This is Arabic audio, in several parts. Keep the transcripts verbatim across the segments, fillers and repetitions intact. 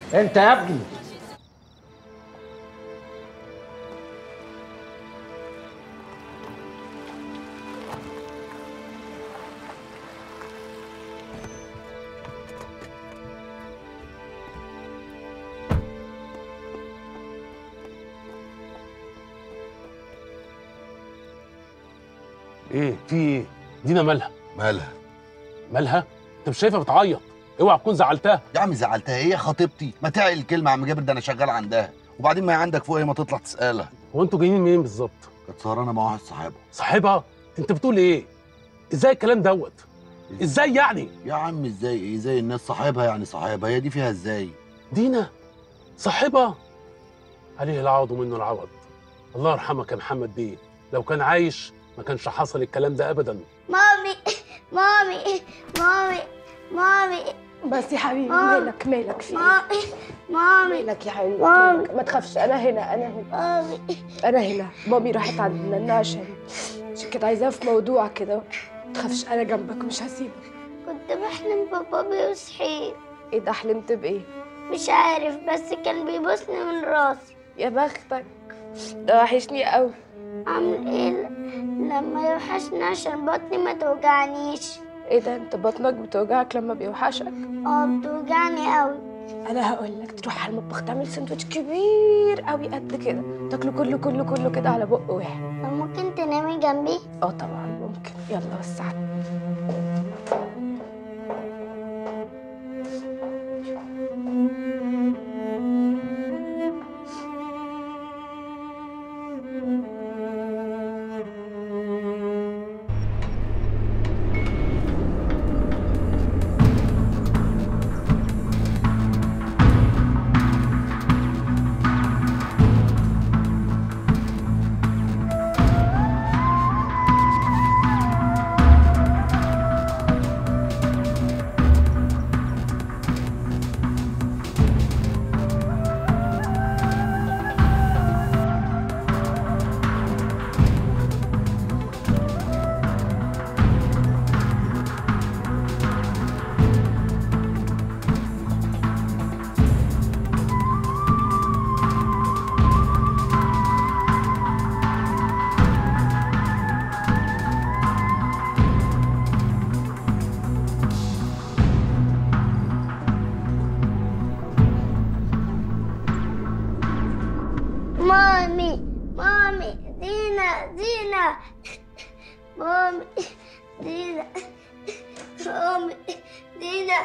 انت يا ابني ايه في ايه؟ دينا مالها؟ مالها؟ مالها؟ انت مش شايفها بتعيط؟ اوعى تكون زعلتها. يا عم زعلتها؟ هي خطيبتي، ما تعقل الكلمه يا عم جابر، ده انا شغال عندها، وبعدين ما هي عندك فوق، هي ما تطلع تسالها. هو انتوا جايين منين بالظبط؟ كانت سهرانه مع واحد صاحبها. صاحبها؟ انت بتقول ايه؟ ازاي الكلام دوت؟ ازاي يعني؟ يا عم ازاي ايه؟ زي الناس صاحبها يعني صاحبها، هي دي فيها ازاي؟ دينا صاحبها؟ عليه العوض ومنه العوض. الله يرحمك يا محمد بيه، لو كان عايش ما كانش حصل الكلام ده ابدا. مامي مامي مامي مامي بس يا حبيبي مامي. مالك مالك في ايه؟ مامي مامي مالك يا حبيبي مامي. مالك؟ ما تخافش، انا هنا انا هنا مامي انا هنا. مامي راحت عند نانا عشان عشان كانت عايزاها في موضوع كده. ما تخافش انا جنبك مش هسيبك. كنت بحلم بابا بيصحي. ايه ده؟ حلمت بايه؟ مش عارف بس كان بيبوسني من راسي. يا بختك، ده وحشني قوي. اعمل ايه لما يوحشني عشان بطني ما توجعنيش؟ ايه ده؟ انت بطنك بتوجعك لما بيوحشك؟ اه بتوجعني قوي. انا هقول لك تروح على المطبخ تعمل سندوتش كبير قوي قد كده، تاكله كله كله كله كده على بق واحد. طب ممكن تنامي جنبي؟ اه طبعا ممكن، يلا وسع. مامي مامي دينا دينا مامي دينا مامي دينا.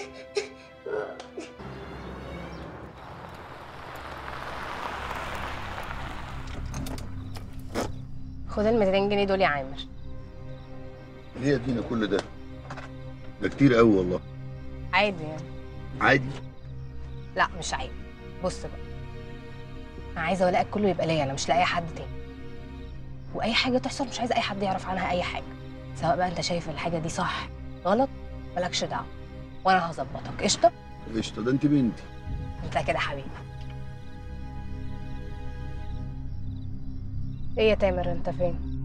خد ال مئتين جنيه دول يا عامر. ليه يا دينا كل ده؟ ده كتير قوي والله. عادي يعني. عادي؟ لا مش عيب. بص بقى، انا عايزه ولاءك كله يبقى ليا انا، مش لاي حد تاني. واي حاجه تحصل مش عايزه اي حد يعرف عنها اي حاجه، سواء بقى انت شايف الحاجه دي صح غلط مالكش دعوه، وانا هظبطك. قشطه؟ قشطه، ده انت بنتي. انت كده حبيبي. ايه يا تامر انت فين؟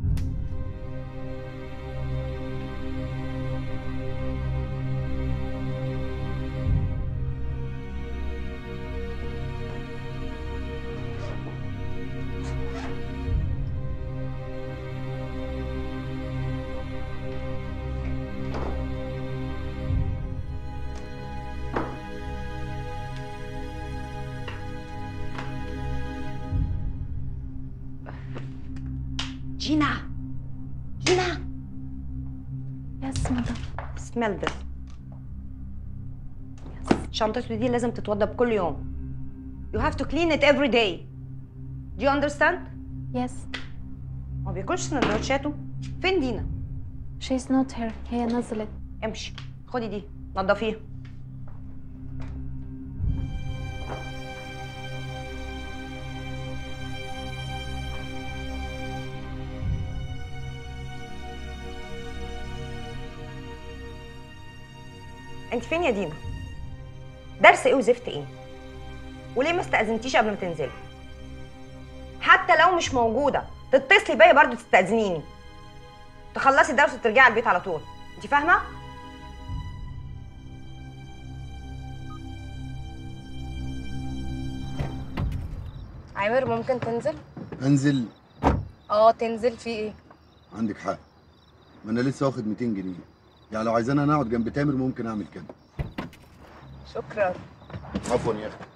Gina! Gina! Yes, madam. Smell this. Yes. شنطته دي لازم تتوضب كل يوم. You have to clean it every day. Do you understand? Yes. ما بياكلش سندوتشاته. فين دينا؟ She's not here. هي نزلت. امشي، خدي دي، نضفيها. انت فين يا دينا؟ درس ايه وزفت ايه؟ وليه ما استأذنتيش قبل ما تنزلي؟ حتى لو مش موجودة تتصلي بيا برضه تستأذنيني. تخلصي الدرس وترجعي على البيت على طول، انت فاهمة؟ عامر ممكن تنزل؟ انزل؟ اه تنزل. في ايه؟ عندك حق، ما انا لسه واخد ميتين جنيه، يعني لو عايزانا انا اقعد جنب تامر ممكن اعمل كده. شكرا. عفوا يا اخي.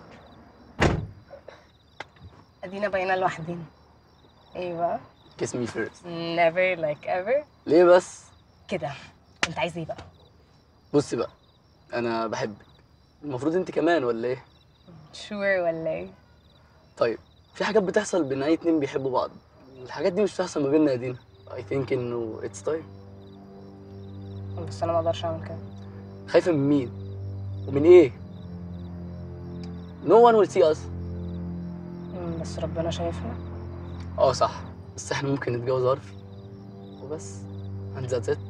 ادينا بقينا لوحدينا. ايه بقى؟ kiss me first. never like ever. ليه بس؟ كده. انت عايز ايه بقى؟ بصي بقى، انا بحبك، المفروض انت كمان ولا ايه؟ sure ولا ايه؟ طيب في حاجات بتحصل بين اي اتنين بيحبوا بعض، الحاجات دي مش بتحصل ما بيننا يا دينا. I think انه it's time. بس انا ما اقدرش اعمل كده. خايفة من مين؟ ومن ايه؟ no one will see us. مم، بس ربنا شايفنا. اه صح، بس احنا ممكن نتجوز عرفي وبس. and that's it.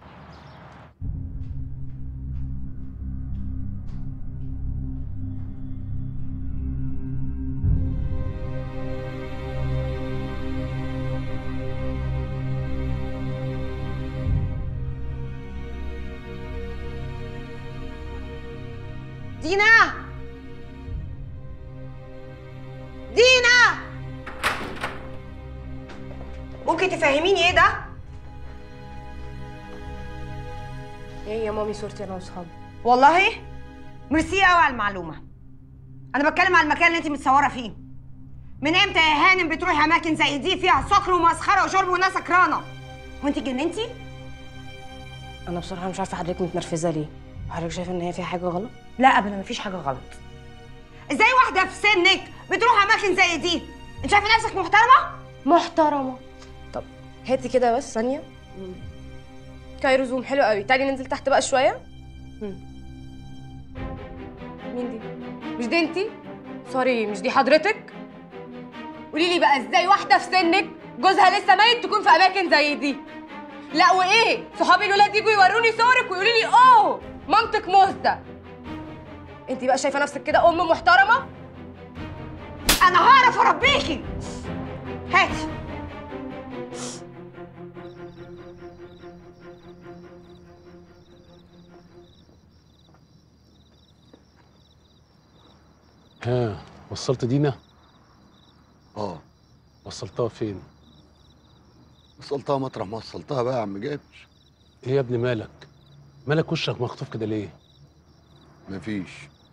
دينا دينا ممكن تفهميني ايه ده؟ ايه يا مامي صورتي انا واصحابي؟ والله ميرسي قوي على المعلومه. انا بتكلم على المكان اللي انت متصوره فيه. من امتى يا هانم بتروحي اماكن زي دي فيها سكر ومسخره وشرب وناس سكرانه؟ وانت اتجننتي؟ انا بصراحه مش عارفه حضرتك متنرفزه ليه؟ حضرتك شايفه ان هي فيها حاجه غلط؟ لا ابدا مفيش حاجه غلط. ازاي واحده في سنك بتروح اماكن زي دي؟ انت شايفه نفسك محترمه؟ محترمه. طب هاتي كده بس ثانيه. كايرو زوم حلو قوي. تعالي ننزل تحت بقى شويه. مم. مين دي؟ مش دي انتي؟ سوري مش دي حضرتك؟ قولي لي بقى ازاي واحده في سنك جوزها لسه ميت تكون في اماكن زي دي؟ لا وايه؟ صحابي الولاد يجوا يوروني صورك ويقولوا لي اوه مامتك مهزه. انتي بقى شايفه نفسك كده ام محترمه؟ انا هعرف اربيكي. هاتي. ها وصلت دينا؟ اه وصلتها فين؟ وصلتها مطرح ما وصلتها بقى يا عم جابر. ايه يا ابني مالك؟ مالك وشك مخطوف كده ليه؟ مفيش.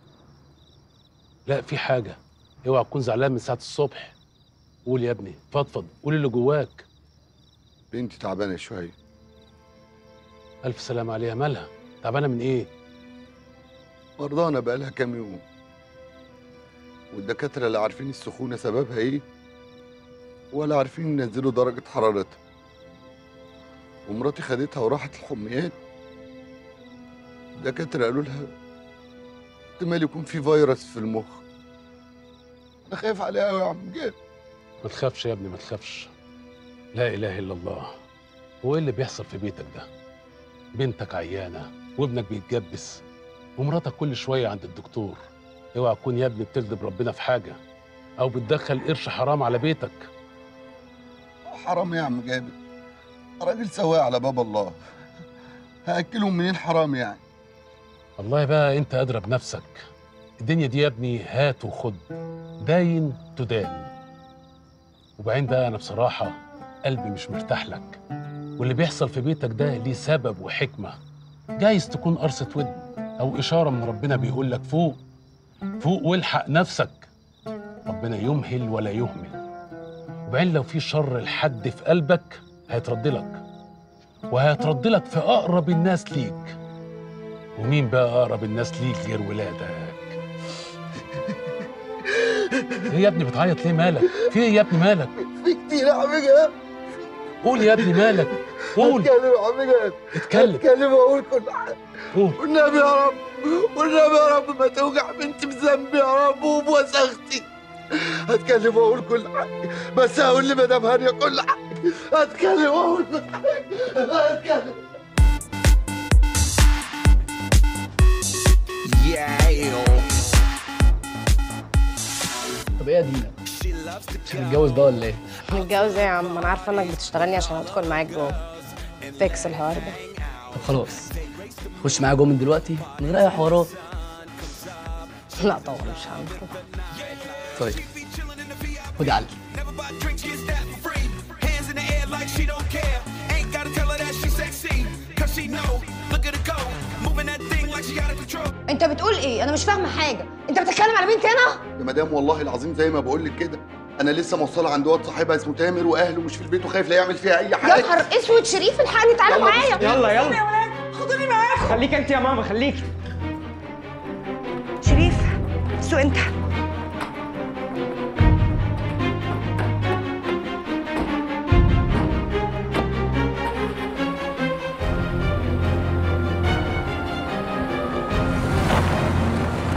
لا في حاجة، اوعى تكون زعلان من ساعة الصبح. قول يا ابني، فضفض، قول اللي جواك. بنتي تعبانه شويه. ألف سلام عليها، مالها؟ تعبانة من إيه؟ مرضانه بقالها كام يوم، والدكاتره لا عارفين السخونه سببها ايه ولا عارفين ينزلوا درجه حرارتها. ومراتي خدتها وراحت الحميات، الدكاتره قالوا لها احتمال يكون في فيروس في المخ. انا خايف عليها قوي يا عم جابر. ما تخافش يا ابني، ما تخافش. لا إله إلا الله. هو إيه اللي بيحصل في بيتك ده؟ بنتك عيانة وابنك بيتجبس ومراتك كل شوية عند الدكتور. اوعى تكون يا ابني بتكذب ربنا في حاجة أو بتدخل قرش حرام على بيتك. حرام يا عم جابر، راجل سواق على باب الله، هاكلهم منين حرام يعني؟ والله بقى أنت أدرى بنفسك. الدنيا دي يا ابني هات وخد، داين تدان. وبعدين بقى أنا بصراحة قلبي مش مرتاح لك، واللي بيحصل في بيتك ده ليه سبب وحكمة. جايز تكون قرصة ودن أو إشارة من ربنا بيقول لك فوق فوق والحق نفسك. ربنا يمهل ولا يهمل. وبعدين لو في شر لحد في قلبك هيترد لك، وهيترد لك في أقرب الناس ليك. ومين بقى أقرب الناس ليك غير ولادك؟ إيه يا ابني بتعيط ليه؟ مالك؟ في إيه يا ابني مالك؟ في كتير يا عم جابر. قول يا ابني مالك؟ قول. اتكلم يا عم جابر. اتكلم. اتكلم واقول كل حاجه. قول. والنبي يا رب، والنبي يا رب ما توجع بنتي بذنبي يا رب وبوسختي. هتكلم واقول كل حاجه، بس هقول لمدام هانيه كل حاجه. هتكلم واقول كل حاجه. هتكلم. طب ايه يا دينا؟ مش هنتجوز بقى ولا ايه؟ نتجوز ايه يا عم؟ انا عارفه انك بتشتغلني عشان ادخل معاك جوه. فيكس الحوار ده. طب خلاص خش معايا جوه من دلوقتي من غير اي حوارات. لا طبعا مش هعمل كده. طيب خد علي. انت بتقول ايه؟ انا مش فاهمه حاجه. انت بتتكلم على بنتي انا؟ يا مدام والله العظيم زي ما بقول لك كده، انا لسه موصله عند واد صاحبها اسمه تامر واهله مش في البيت وخايف لا يعمل فيها اي حاجه. يا نهار اسود، شريف الحقني تعالى معايا. يلا يلا يا ولاد خدوني معاكم. خليك انت يا ماما خليكي. شريف سوق انت.